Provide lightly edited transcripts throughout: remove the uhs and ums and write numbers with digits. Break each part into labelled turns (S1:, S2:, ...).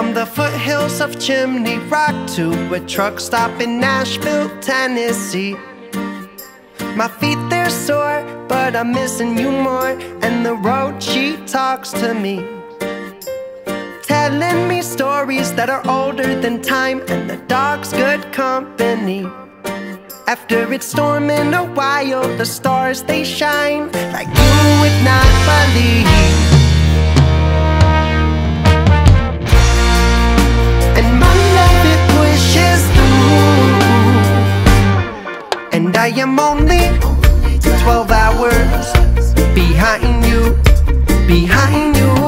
S1: From the foothills of Chimney Rock to a truck stop in Nashville, Tennessee. My feet, they're sore, but I'm missing you more. And the road, she talks to me, telling me stories that are older than time, and the dog's good company. After it's storming a while, the stars, they shine like you would not believe. And my love, it pushes through, and I am only 12 hours behind you, behind you.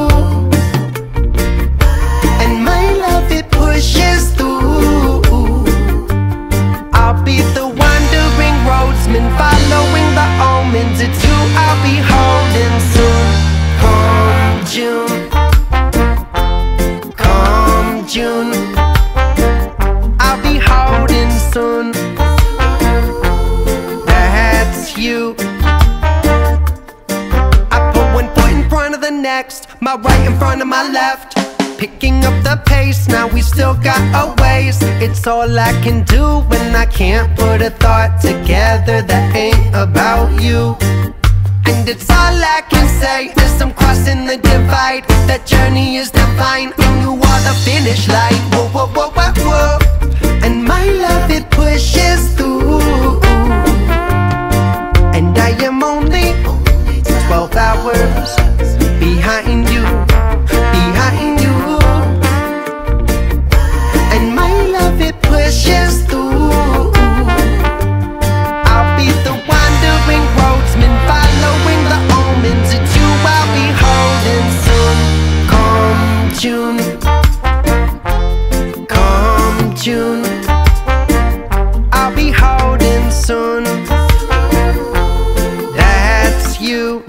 S1: And my love, it pushes through. I'll be the wandering roadsman, following the omens. It's you I'll be holding soon. Come June, come June, I'll be holding soon. That's you. I put one foot in front of the next, my right in front of my left, picking up the pace. Now we still got a ways. It's all I can do when I can't put a thought together that ain't about you. And it's all I can say as I'm crossing the divide. That journey is divine, and you are the finish line. Whoa, whoa, whoa, whoa, whoa. And my love, it pushes through, and I am only 12 hours behind you, behind you. And my love, it pushes through. I'll be the wandering roadsman, following the omens. It's you I'll be holding soon. Come June, come June, I'll be holding soon. That's you.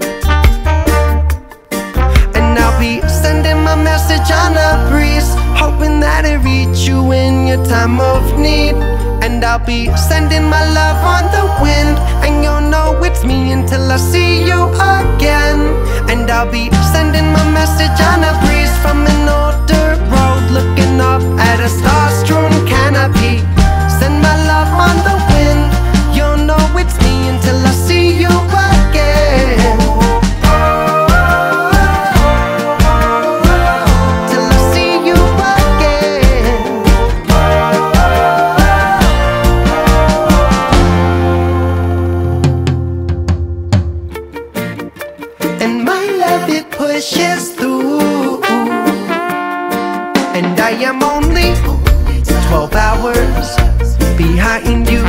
S1: And I'll be sending my message on a breeze, hoping that it reach you in your time of need. And I'll be sending my love on the wind, and you'll know it's me until I see you again. And I'll be sending my message on a breeze from an older road, looking up at a star-strewn canopy. Send my love on the wind, you'll know it's me until I see you again. Till I see you again. And my love, it pushes through, and I am only 12 hours behind you.